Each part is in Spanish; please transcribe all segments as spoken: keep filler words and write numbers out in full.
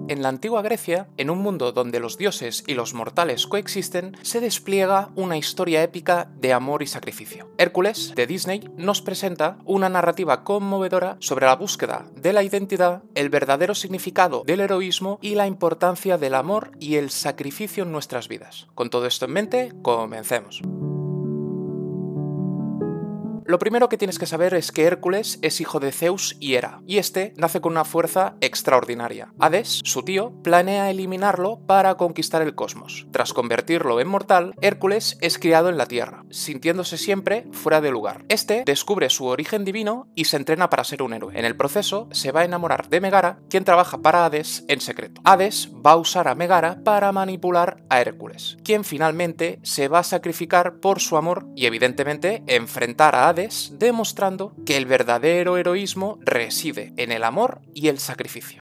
En la antigua Grecia, en un mundo donde los dioses y los mortales coexisten, se despliega una historia épica de amor y sacrificio. Hércules, de Disney, nos presenta una narrativa conmovedora sobre la búsqueda de la identidad, el verdadero significado del heroísmo y la importancia del amor y el sacrificio en nuestras vidas. Con todo esto en mente, comencemos. Lo primero que tienes que saber es que Hércules es hijo de Zeus y Hera, y este nace con una fuerza extraordinaria. Hades, su tío, planea eliminarlo para conquistar el cosmos. Tras convertirlo en mortal, Hércules es criado en la Tierra, sintiéndose siempre fuera de lugar. Este descubre su origen divino y se entrena para ser un héroe. En el proceso, se va a enamorar de Megara, quien trabaja para Hades en secreto. Hades va a usar a Megara para manipular a Hércules, quien finalmente se va a sacrificar por su amor y evidentemente enfrentar a Hades, demostrando que el verdadero heroísmo reside en el amor y el sacrificio.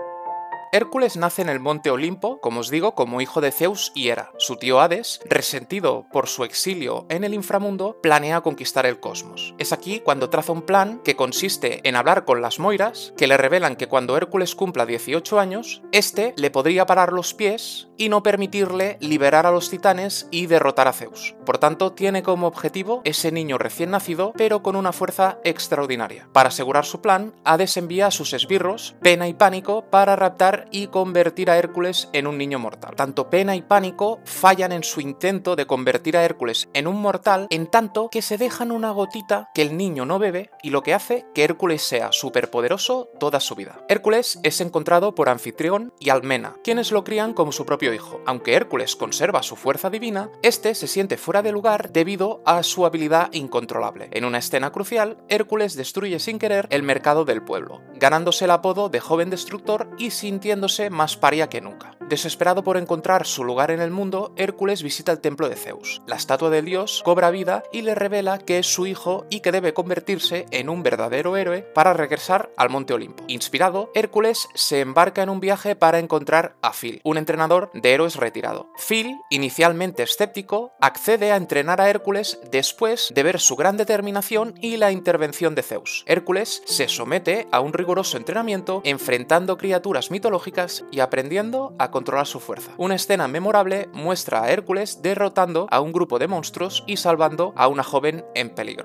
Hércules nace en el monte Olimpo, como os digo, como hijo de Zeus y Hera. Su tío Hades, resentido por su exilio en el inframundo, planea conquistar el cosmos. Es aquí cuando traza un plan que consiste en hablar con las Moiras, que le revelan que cuando Hércules cumpla dieciocho años, este le podría parar los pies y no permitirle liberar a los titanes y derrotar a Zeus. Por tanto, tiene como objetivo ese niño recién nacido, pero con una fuerza extraordinaria. Para asegurar su plan, Hades envía a sus esbirros, Pena y Pánico, para raptar y convertir a Hércules en un niño mortal. Tanto Pena y Pánico fallan en su intento de convertir a Hércules en un mortal, en tanto que se dejan una gotita que el niño no bebe y lo que hace que Hércules sea superpoderoso toda su vida. Hércules es encontrado por Anfitrión y Almena, quienes lo crían como su propio hijo. Aunque Hércules conserva su fuerza divina, este se siente fuera de lugar debido a su habilidad incontrolable. En una escena crucial, Hércules destruye sin querer el mercado del pueblo, ganándose el apodo de joven destructor y sintiendo más paria que nunca. Desesperado por encontrar su lugar en el mundo, Hércules visita el templo de Zeus. La estatua del dios cobra vida y le revela que es su hijo y que debe convertirse en un verdadero héroe para regresar al monte Olimpo. Inspirado, Hércules se embarca en un viaje para encontrar a Phil, un entrenador de héroes retirado. Phil, inicialmente escéptico, accede a entrenar a Hércules después de ver su gran determinación y la intervención de Zeus. Hércules se somete a un riguroso entrenamiento enfrentando criaturas mitológicas y aprendiendo a controlar su fuerza. Una escena memorable muestra a Hércules derrotando a un grupo de monstruos y salvando a una joven en peligro.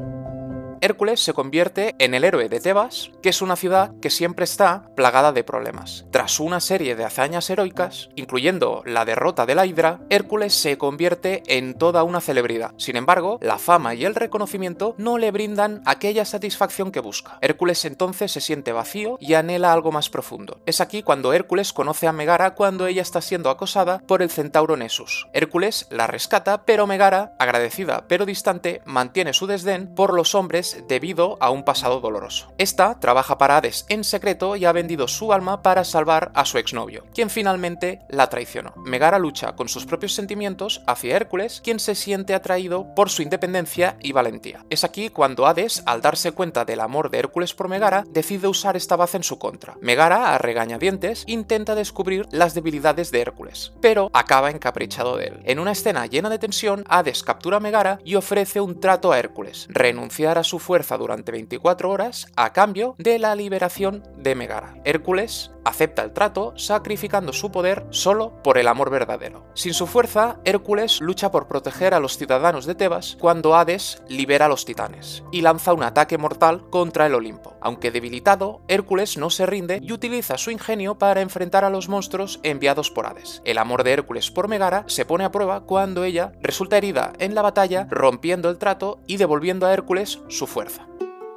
Hércules se convierte en el héroe de Tebas, que es una ciudad que siempre está plagada de problemas. Tras una serie de hazañas heroicas, incluyendo la derrota de la Hidra, Hércules se convierte en toda una celebridad. Sin embargo, la fama y el reconocimiento no le brindan aquella satisfacción que busca. Hércules entonces se siente vacío y anhela algo más profundo. Es aquí cuando Hércules conoce a Megara cuando ella está siendo acosada por el centauro Nessus. Hércules la rescata, pero Megara, agradecida pero distante, mantiene su desdén por los hombres debido a un pasado doloroso. Esta trabaja para Hades en secreto y ha vendido su alma para salvar a su exnovio, quien finalmente la traicionó. Megara lucha con sus propios sentimientos hacia Hércules, quien se siente atraído por su independencia y valentía. Es aquí cuando Hades, al darse cuenta del amor de Hércules por Megara, decide usar esta baza en su contra. Megara, a regañadientes, intenta descubrir las debilidades de Hércules, pero acaba encaprichado de él. En una escena llena de tensión, Hades captura a Megara y ofrece un trato a Hércules: renunciar a su fuerza durante veinticuatro horas a cambio de la liberación de Megara. Hércules acepta el trato, sacrificando su poder solo por el amor verdadero. Sin su fuerza, Hércules lucha por proteger a los ciudadanos de Tebas cuando Hades libera a los titanes y lanza un ataque mortal contra el Olimpo. Aunque debilitado, Hércules no se rinde y utiliza su ingenio para enfrentar a los monstruos enviados por Hades. El amor de Hércules por Megara se pone a prueba cuando ella resulta herida en la batalla, rompiendo el trato y devolviendo a Hércules su fuerza.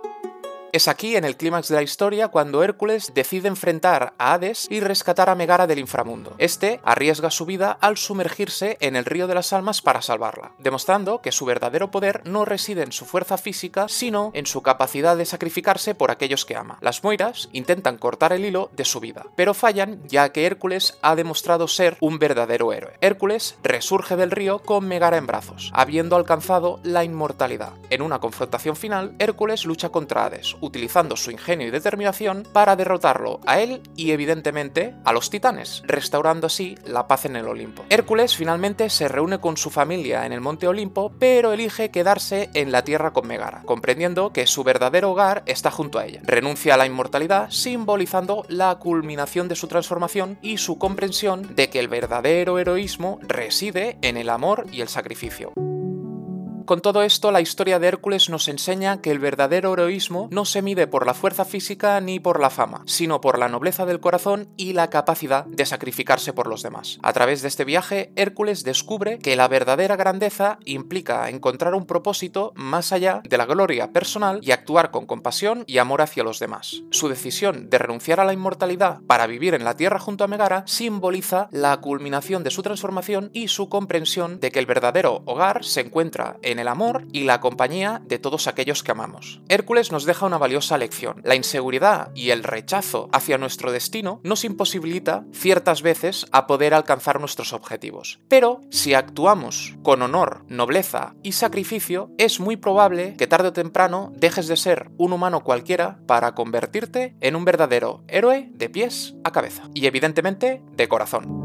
Es aquí, en el clímax de la historia, cuando Hércules decide enfrentar a Hades y rescatar a Megara del inframundo. Este arriesga su vida al sumergirse en el río de las almas para salvarla, demostrando que su verdadero poder no reside en su fuerza física, sino en su capacidad de sacrificarse por aquellos que ama. Las Moiras intentan cortar el hilo de su vida, pero fallan ya que Hércules ha demostrado ser un verdadero héroe. Hércules resurge del río con Megara en brazos, habiendo alcanzado la inmortalidad. En una confrontación final, Hércules lucha contra Hades, utilizando su ingenio y determinación para derrotarlo a él y evidentemente a los titanes, restaurando así la paz en el Olimpo. Hércules finalmente se reúne con su familia en el monte Olimpo, pero elige quedarse en la tierra con Megara, comprendiendo que su verdadero hogar está junto a ella. Renuncia a la inmortalidad, simbolizando la culminación de su transformación y su comprensión de que el verdadero heroísmo reside en el amor y el sacrificio. Con todo esto, la historia de Hércules nos enseña que el verdadero heroísmo no se mide por la fuerza física ni por la fama, sino por la nobleza del corazón y la capacidad de sacrificarse por los demás. A través de este viaje, Hércules descubre que la verdadera grandeza implica encontrar un propósito más allá de la gloria personal y actuar con compasión y amor hacia los demás. Su decisión de renunciar a la inmortalidad para vivir en la tierra junto a Megara simboliza la culminación de su transformación y su comprensión de que el verdadero hogar se encuentra en el amor y la compañía de todos aquellos que amamos. Hércules nos deja una valiosa lección. La inseguridad y el rechazo hacia nuestro destino nos imposibilita ciertas veces a poder alcanzar nuestros objetivos. Pero si actuamos con honor, nobleza y sacrificio, es muy probable que tarde o temprano dejes de ser un humano cualquiera para convertirte en un verdadero héroe de pies a cabeza. Y evidentemente de corazón.